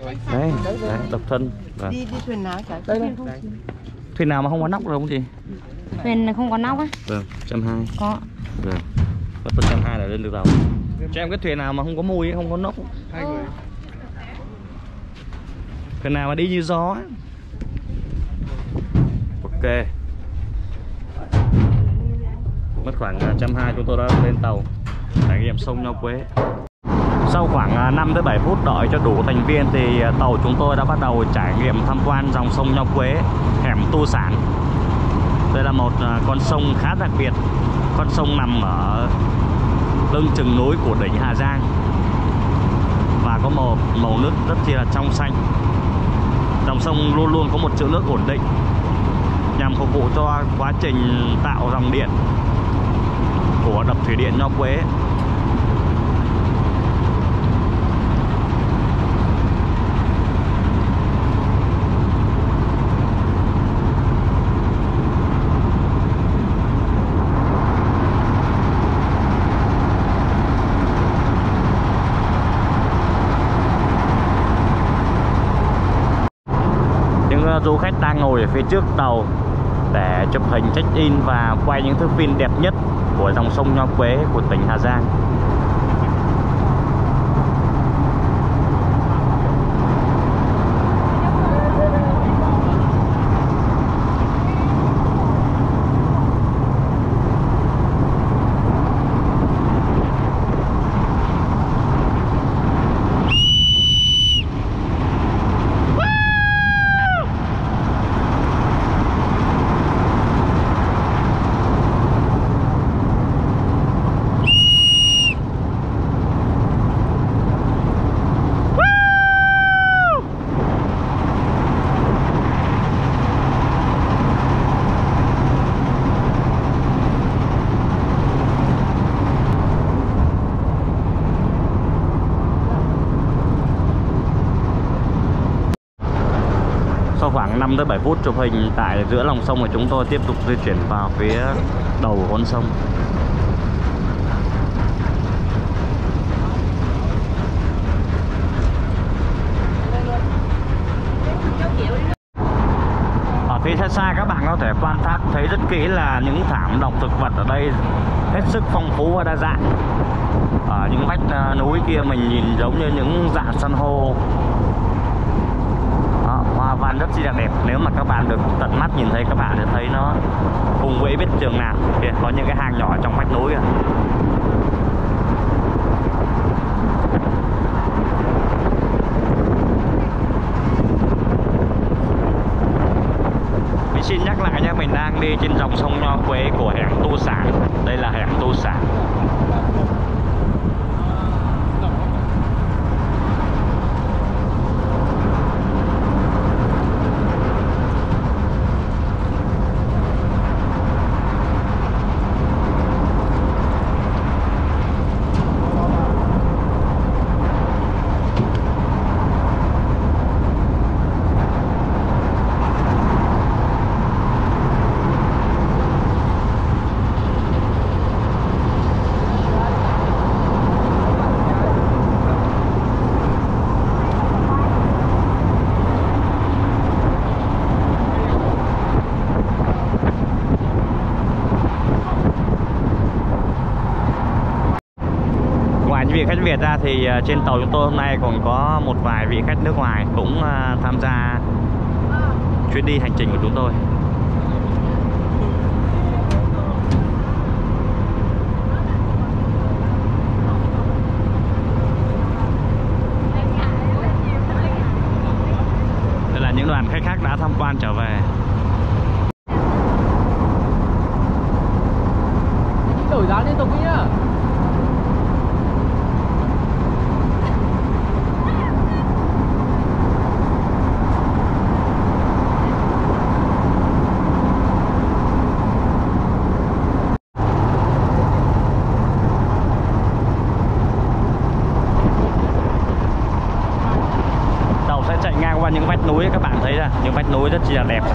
Đấy, độc thân. Vâng. Đi thuyền nào chả? Thuyền nào mà không có nóc đâu không chị? Thuyền không có nóc á? Vâng, 120. Có. Vâng. Mất 120 là lên được tàu. Cho em cái thuyền nào mà không có mùi, không có nóc. 2 người. Thuyền nào mà đi như gió ấy. Ok. Mất khoảng 120 chúng tôi đã lên tàu trải nghiệm sông Nho Quế. Sau khoảng 5 tới 7 phút đợi cho đủ thành viên thì tàu chúng tôi đã bắt đầu trải nghiệm tham quan dòng sông Nho Quế, hẻm Tu Sản. Đây là một con sông khá đặc biệt. Con sông nằm ở lưng chừng núi của đỉnh Hà Giang và có một màu nước rất là trong xanh. Dòng sông luôn luôn có một trữ nước ổn định nhằm phục vụ cho quá trình tạo dòng điện của đập thủy điện Nho Quế. Du khách đang ngồi ở phía trước tàu để chụp hình check-in và quay những thước phim đẹp nhất của dòng sông Nho Quế của tỉnh Hà Giang. Sau khoảng 5 tới 7 phút chụp hình tại giữa lòng sông thì chúng tôi tiếp tục di chuyển vào phía đầu con sông. Ở phía xa xa các bạn có thể quan sát thấy rất kỹ là những thảm độc thực vật ở đây hết sức phong phú và đa dạng. Ở những vách núi kia mình nhìn giống như những dạng san hô. Hoa văn rất là đẹp. Nếu mà các bạn được tận mắt nhìn thấy, các bạn sẽ thấy nó hùng vĩ biết chừng nào. Kìa, có những cái hang nhỏ trong vách núi kìa. Mình xin nhắc lại nhé, mình đang đi trên dòng sông Nho Quế của hẻm Tu Sản. Đây là hẻm Tu Sản. Vị khách Việt ra thì trên tàu chúng tôi hôm nay còn có một vài vị khách nước ngoài cũng tham gia chuyến đi hành trình của chúng tôi. Đây là những đoàn khách khác đã tham quan trở về. Đổi giá liên tục nhá. Những vách núi các bạn thấy là những vách núi rất là đẹp.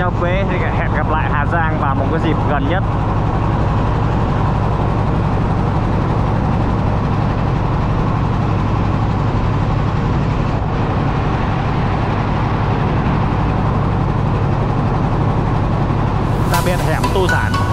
Nho Quế thì hẹn gặp lại Hà Giang vào một cái dịp gần nhất. Biệt hẻm Tu Sản.